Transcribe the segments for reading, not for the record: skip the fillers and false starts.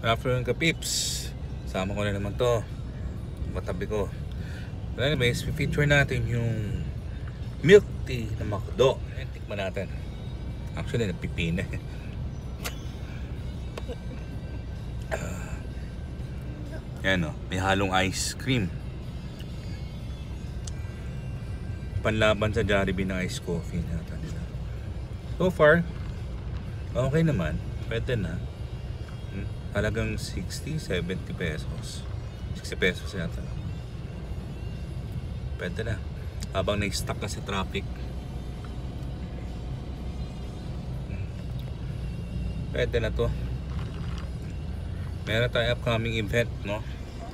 Afternoon ka pips. Sama ko na naman to. Matabi ko. But anyways, feature natin yung milk tea na McDo. Tikman natin. Actually, nagpipina. Yan o, may halong ice cream. Panlaban sa Jollibee ng ice coffee natin nila. So far, okay naman. Pwede na. Halagang 60, 70 pesos. 60 pesos yata. Pwede na. Habang na-stuck ka sa traffic. Pwede na to. Meron tayong upcoming event, no?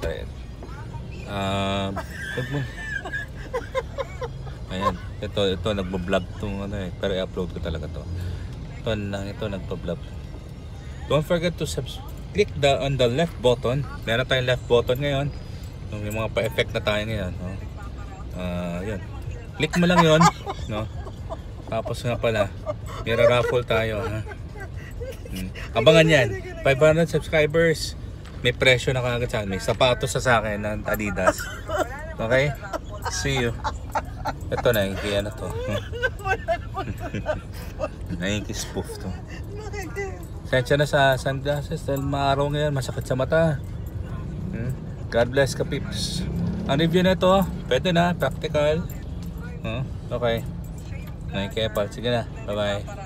Ayan, ito nagbo-vlog tong ano eh, pero i-upload ko talaga to. Ito nagpo-vlog. Don't forget to click on the left button. Meron tayong left button ngayon. May mga pa-effect na tayo ngayon, no? Yun. Click mo lang 'yon, no? Tapos nga pala, may raffle tayo, ha? Abangan yan. 500 subscribers. May presyo na kagad sa akin. May sapatos sa akin ng Adidas. Okay? See you. Ito na, ano to. Nike spoof to. Sensya na sa sunglasses dahil maaraw ngayon, masakit sa mata. God bless ka pips. Ang review na ito, pwede na, practical. Okay. Nike Apple. Sige na. Bye bye.